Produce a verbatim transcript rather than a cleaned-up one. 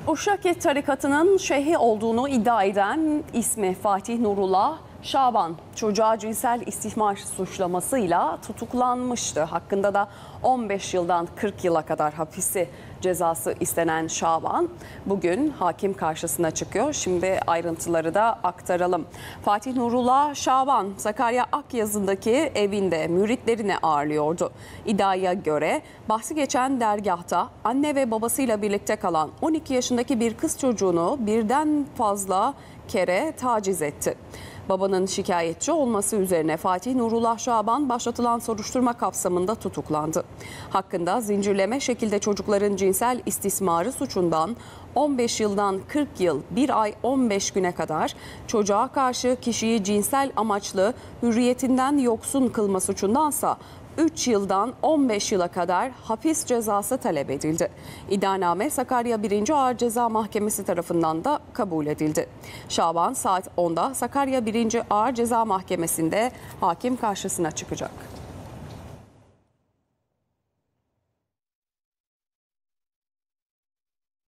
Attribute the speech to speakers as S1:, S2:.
S1: Uşaki tarikatının şeyhi olduğunu iddia eden ismi Fatih Nurullah Şaban, çocuğa cinsel istismar suçlamasıyla tutuklanmıştı. Hakkında da on beş yıldan kırk yıla kadar hapisi cezası istenen Şaban bugün hakim karşısına çıkıyor. Şimdi ayrıntıları da aktaralım. Fatih Nurullah Şaban, Sakarya Akyazı'ndaki evinde müritlerini ağırlıyordu. İddiaya göre bahsi geçen dergahta anne ve babasıyla birlikte kalan on iki yaşındaki bir kız çocuğunu birden fazla kere taciz etti. Babanın şikayetçi olması üzerine Fatih Nurullah Şaban başlatılan soruşturma kapsamında tutuklandı. Hakkında zincirleme şekilde çocukların cinsel istismarı suçundan on beş yıldan kırk yıl bir ay on beş güne kadar, çocuğa karşı kişiyi cinsel amaçlı hürriyetinden yoksun kılma suçundansa üç yıldan on beş yıla kadar hapis cezası talep edildi. İddianame Sakarya birinci Ağır Ceza Mahkemesi tarafından da kabul edildi. Şaban saat onda Sakarya birinci Ağır Ceza Mahkemesi'nde hakim karşısına çıkacak.